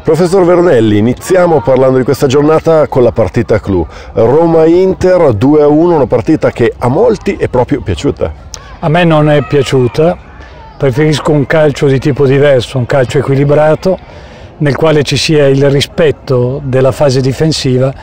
Professor Vernelli, iniziamo parlando di questa giornata con la partita clou. Roma-Inter 2-1, una partita che a molti è proprio piaciuta. A me non è piaciuta, preferisco un calcio di tipo diverso, un calcio equilibrato, nel quale ci sia il rispetto della fase difensiva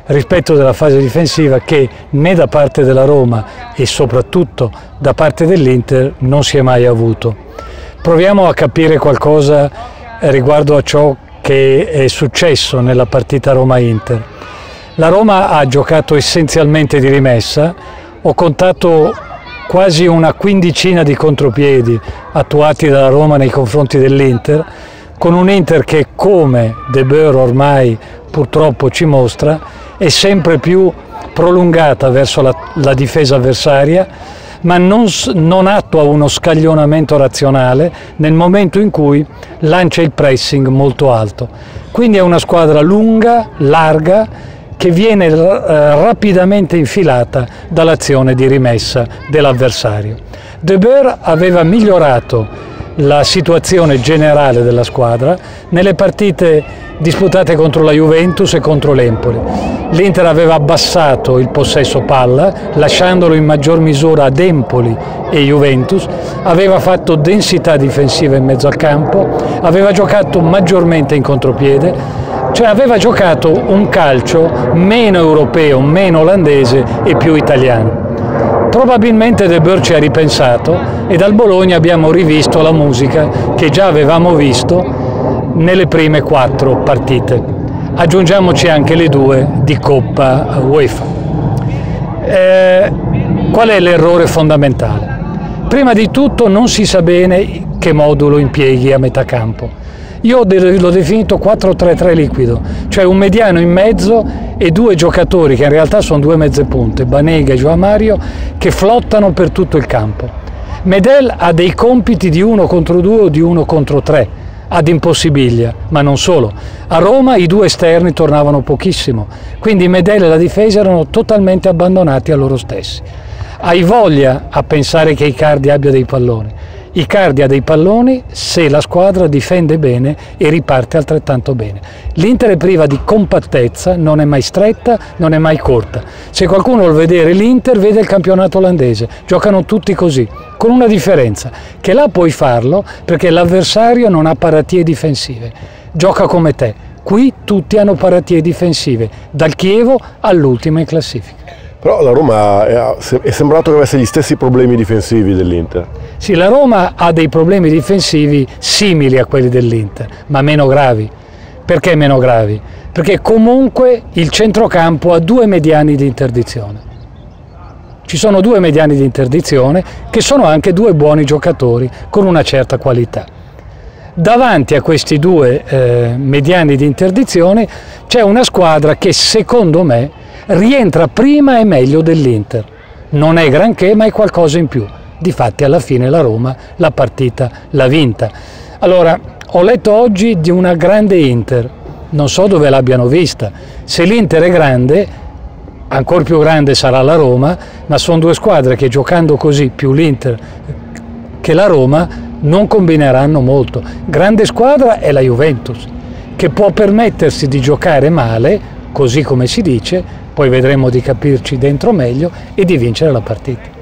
che né da parte della Roma e soprattutto da parte dell'Inter non si è mai avuto. Proviamo a capire qualcosa riguardo a ciò che è successo nella partita Roma-Inter. La Roma ha giocato essenzialmente di rimessa, ho contato quasi una quindicina di contropiedi attuati dalla Roma nei confronti dell'Inter, con un Inter che, come De Boer ormai purtroppo ci mostra, è sempre più prolungata verso la difesa avversaria, ma non attua uno scaglionamento razionale nel momento in cui lancia il pressing molto alto. Quindi è una squadra lunga, larga, che viene rapidamente infilata dall'azione di rimessa dell'avversario. De Boer aveva migliorato la situazione generale della squadra nelle partite disputate contro la Juventus e contro l'Empoli. L'Inter aveva abbassato il possesso palla, lasciandolo in maggior misura ad Empoli e Juventus, aveva fatto densità difensiva in mezzo al campo, aveva giocato maggiormente in contropiede, cioè aveva giocato un calcio meno europeo, meno olandese e più italiano. Probabilmente De Boer ci ha ripensato e dal Bologna abbiamo rivisto la musica che già avevamo visto nelle prime 4 partite. Aggiungiamoci anche le 2 di Coppa UEFA. Qual è l'errore fondamentale? Prima di tutto non si sa bene che modulo impieghi a metà campo. Io l'ho definito 4-3-3 liquido, cioè un mediano in mezzo e 2 giocatori che in realtà sono 2 mezze punte, Banega e João Mario, che flottano per tutto il campo. Medel ha dei compiti di 1 contro 2 o di 1 contro 3 ad Impossibilia, ma non solo. A Roma i 2 esterni tornavano pochissimo, quindi Medel e la difesa erano totalmente abbandonati a loro stessi. Hai voglia a pensare che Icardi abbia dei palloni. Icardi ha dei palloni se la squadra difende bene e riparte altrettanto bene. L'Inter è priva di compattezza, non è mai stretta, non è mai corta. Se qualcuno vuol vedere l'Inter, vede il campionato olandese, giocano tutti così, con una differenza, che là puoi farlo perché l'avversario non ha paratie difensive, gioca come te. Qui tutti hanno paratie difensive, dal Chievo all'ultima in classifica. Però la Roma è sembrato che avesse gli stessi problemi difensivi dell'Inter. Sì, la Roma ha dei problemi difensivi simili a quelli dell'Inter, ma meno gravi. Perché meno gravi? Perché comunque il centrocampo ha 2 mediani di interdizione. Ci sono 2 mediani di interdizione che sono anche 2 buoni giocatori con una certa qualità. Davanti a questi 2 mediani di interdizione c'è una squadra che secondo me rientra prima e meglio dell'Inter. Non è granché, ma è qualcosa in più. Difatti alla fine la Roma la partita l'ha vinta. Allora, ho letto oggi di una grande Inter, non so dove l'abbiano vista. Se l'Inter è grande, ancora più grande sarà la Roma, ma sono 2 squadre che giocando così, più l'Inter che la Roma, non combineranno molto. Grande squadra è la Juventus, che può permettersi di giocare male, così come si dice, poi vedremo di capirci dentro meglio e di vincere la partita.